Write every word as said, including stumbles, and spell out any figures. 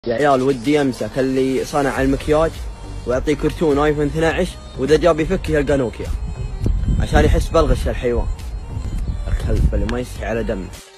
يا عيال ودي امسك اللي صنع المكياج واعطيه كرتون ايفون اثني عشر، واذا جاب يفك يلقى نوكيا عشان يحس بالغش الحيوان الكلب اللي ما يستحي على دمه.